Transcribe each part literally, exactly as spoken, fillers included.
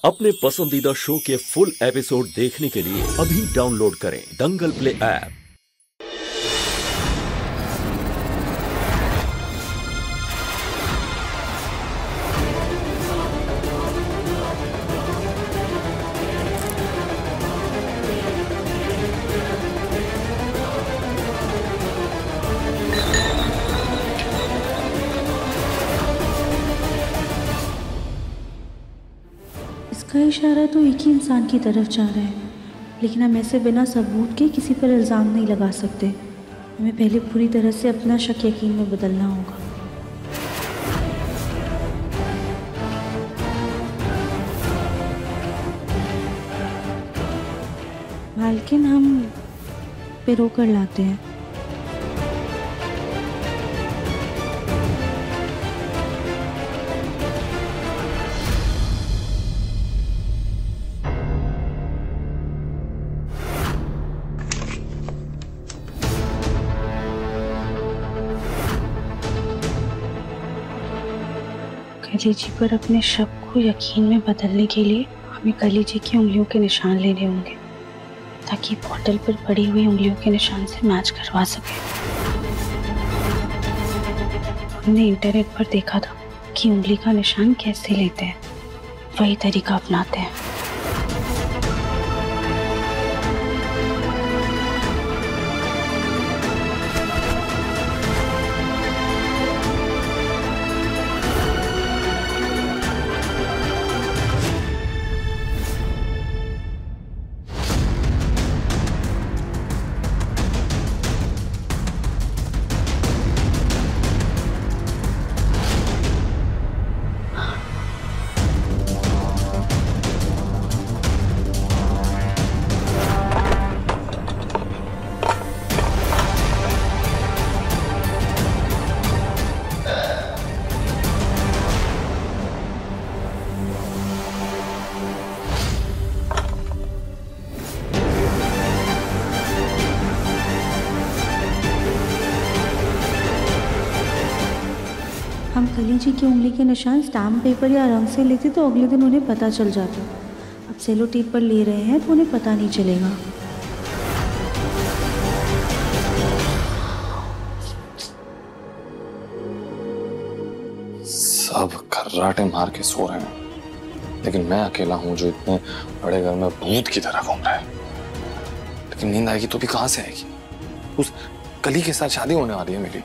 अपने पसंदीदा शो के फुल एपिसोड देखने के लिए अभी डाउनलोड करें दंगल प्ले ऐप। इसका इशारा तो एक ही इंसान की तरफ जा रहा है, लेकिन हम ऐसे बिना सबूत के किसी पर इल्ज़ाम नहीं लगा सकते। हमें पहले पूरी तरह से अपना शक यकीन में बदलना होगा। मालकिन, हम पे रोकर लाते हैं। कली जी पर अपने शक को यकीन में बदलने के लिए हमें कली जी की उंगलियों के निशान लेने होंगे, ताकि बॉटल पर पड़ी हुई उंगलियों के निशान से मैच करवा सके। हमने इंटरनेट पर देखा था कि उंगली का निशान कैसे लेते हैं, वही तरीका अपनाते हैं। हम कली जी की उंगली के निशान स्टैम्प पेपर या रंग से लेते तो अगले दिन उन्हें पता चल जाता। अब सेलो टेप पर ले रहे हैं तो उन्हें पता नहीं चलेगा। सब खर्राटे मार के सो रहे हैं, लेकिन मैं अकेला हूं जो इतने बड़े घर में भूत की तरह घूम रहा है। लेकिन नींद आएगी तो भी कहां से आएगी? उस कली के साथ शादी होने वाली है मेरी।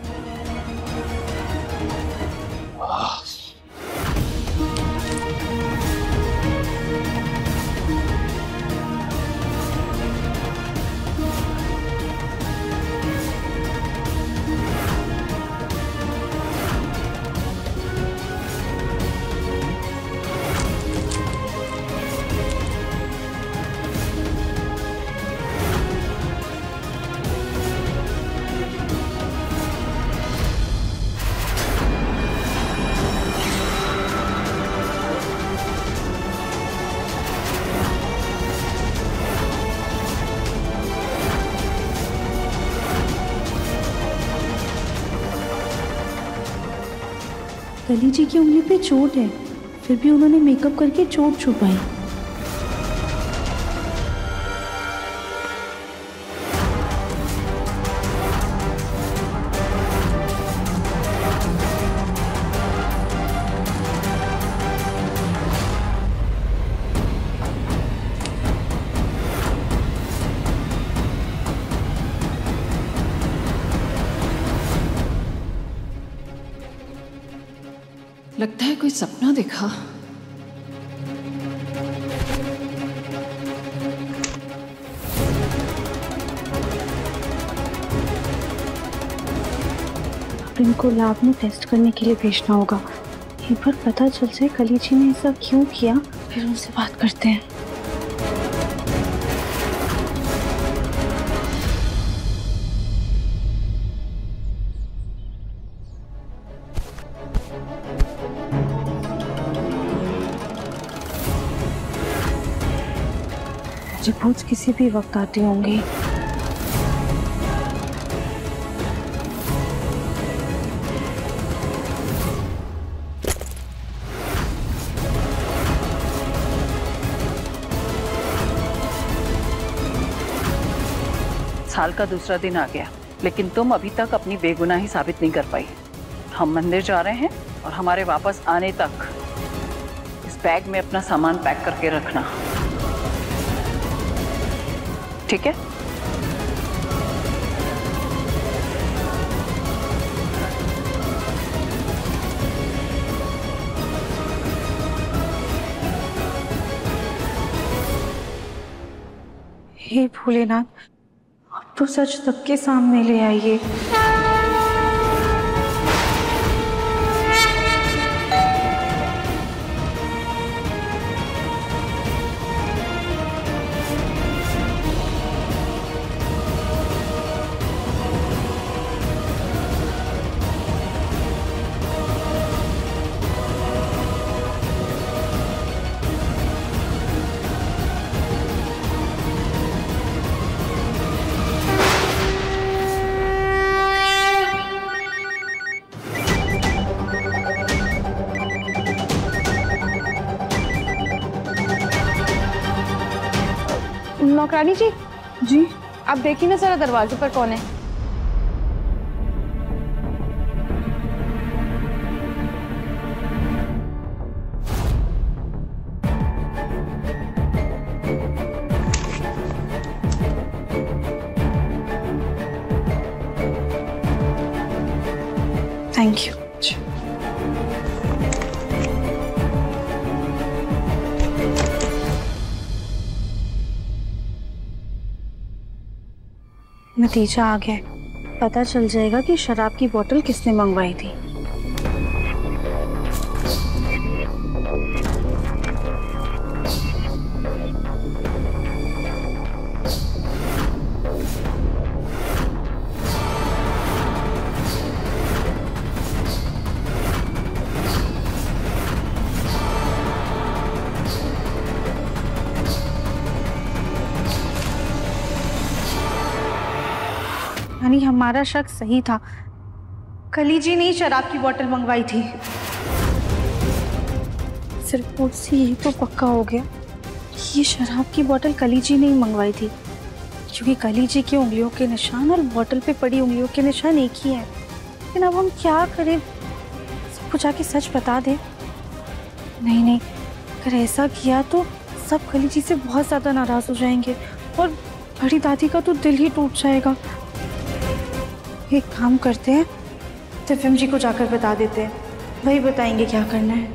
कली जी की उंगली पे चोट है, फिर भी उन्होंने मेकअप करके चोट छुपाई। लगता है कोई सपना देखा। अब इनको लैब में टेस्ट करने के लिए भेजना होगा। एक बार पता चल जाए कली जी ने ऐसा क्यों किया, फिर उनसे बात करते हैं। मुझे भूत किसी भी वक्त आती होंगी। साल का दूसरा दिन आ गया, लेकिन तुम अभी तक अपनी बेगुनाही साबित नहीं कर पाई। हम मंदिर जा रहे हैं और हमारे वापस आने तक इस बैग में अपना सामान पैक करके रखना, ठीक है? हे भोलेनाथ, अब तो सच सबके सामने ले आइए। नौकरानी जी, जी आप देखिए ना जरा दरवाजे पर कौन है। Thank you. नतीजा आ गया, पता चल जाएगा कि शराब की बोतल किसने मंगवाई थी। यानी हमारा शक सही था, कली जी ने शराब की बोतल मंगवाई थी। सिर्फ उससे यही तो पक्का हो गया कि ये शराब की बोतल कली जी ने ही मंगवाई थी, क्योंकि कली जी की उंगलियों के निशान और बोतल पे पड़ी उंगलियों के निशान एक ही है। लेकिन अब हम क्या करें, सबको जाके सच बता दें? नहीं नहीं, अगर ऐसा किया तो सब कली जी से बहुत ज़्यादा नाराज़ हो जाएंगे और बड़ी दादी का तो दिल ही टूट जाएगा। एक काम करते हैं, दिव्यम जी को जाकर बता देते हैं, वही बताएंगे क्या करना है।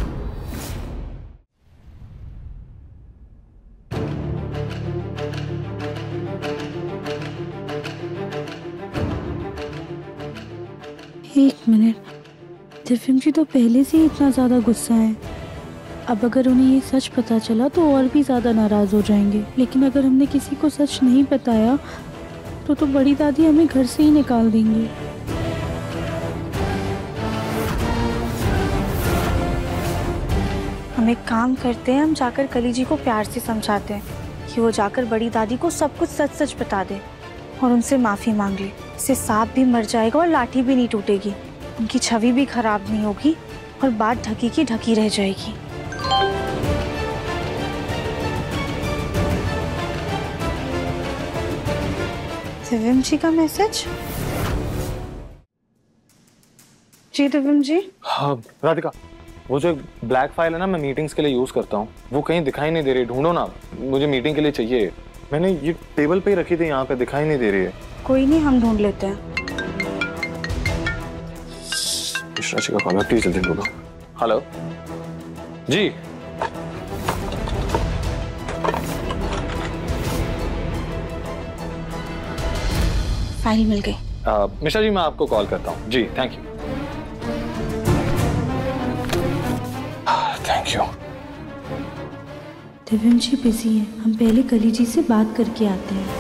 एक मिनट, दिव्यम जी तो पहले से ही इतना ज़्यादा गुस्सा है, अब अगर उन्हें ये सच पता चला तो और भी ज़्यादा नाराज़ हो जाएंगे। लेकिन अगर हमने किसी को सच नहीं बताया तो तो बड़ी दादी हमें घर से ही निकाल देंगी। हम एक काम करते हैं, हम जाकर कली जी को प्यार से समझाते हैं कि वो जाकर बड़ी दादी को सब कुछ सच सच बता दे और उनसे माफ़ी मांग ले। इससे सांप भी मर जाएगा और लाठी भी नहीं टूटेगी, उनकी छवि भी खराब नहीं होगी और बात ढकी की ढकी रह जाएगी। दिव्यम जी का मैसेज। जी दिव्यम जी। हाँ राधिका, वो जो ब्लैक फाइल है ना, मैं मीटिंग्स के लिए यूज करता हूँ, वो कहीं दिखाई नहीं दे रही, ढूंढो ना, मुझे मीटिंग के लिए चाहिए। मैंने ये टेबल पे ही रखी थी, यहाँ पे दिखाई नहीं दे रही है। कोई नहीं, हम ढूंढ लेते हैं। मिश्रा जी का कॉल है, प्लीज जल्दी ढूंढो। हेलो जी, फाइल मिल गई। मिश्रा जी मैं आपको कॉल करता हूँ। जी thank you. Thank you. Divyam ji busy है, हम पहले कली जी से बात करके आते हैं।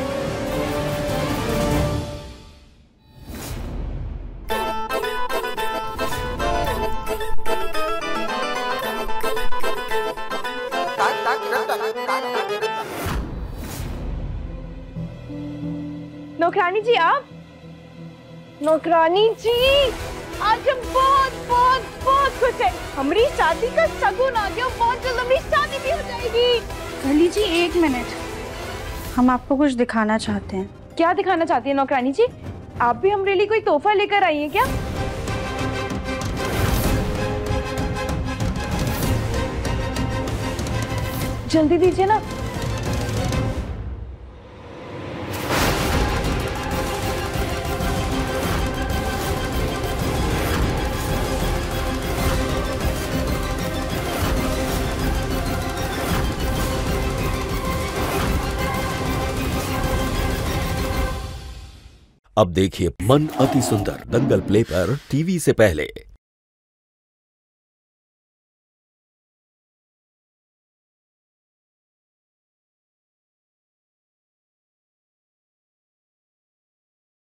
नौकरानी जी, आप नौकरानी जी आज हम बहुत बहुत बहुत खुश हैं, हमारी शादी का शगुन आ गया, बहुत जल्द हमारी शादी भी हो जाएगी। कली जी एक मिनट, हम आपको कुछ दिखाना चाहते हैं। क्या दिखाना चाहती है नौकरानी जी? आप भी हमारे लिए कोई तोहफा लेकर आई हैं क्या? जल्दी दीजिए ना। अब देखिए मन अति सुंदर दंगल प्ले पर टीवी से पहले।